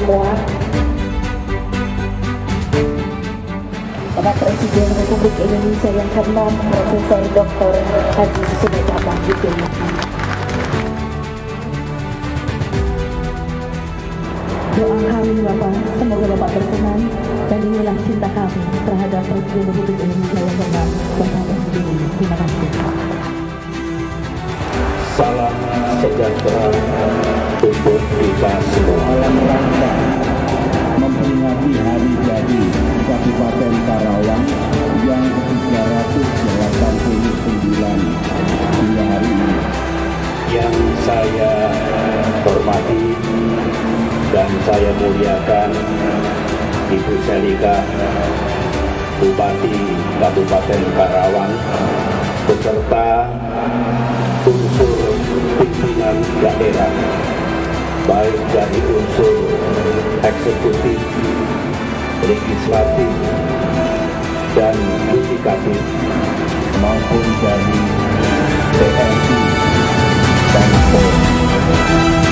semua, Bapak Presiden Republik Indonesia yang ke-6 Profesor Dr. Haji Susilo Bambang Yudhoyono. Doa kami Bapak, semoga Bapak berkenan, dan inilah cinta kami terhadap Presiden Republik Indonesia yang ke-6 Bapak SBY. Terima kasih. Salam sejahtera untuk kita semua. Dalam rangka memperingati hari jadi Kabupaten Karawang yang ke-389 hingga hari ini, Yang saya hormati dan saya muliakan Ibu Selika, Bupati Kabupaten Karawang, beserta unsur pimpinan daerah, baik dari unsur eksekutif, legislatif, dan yudikatif, maupun dari TNI dan Polri.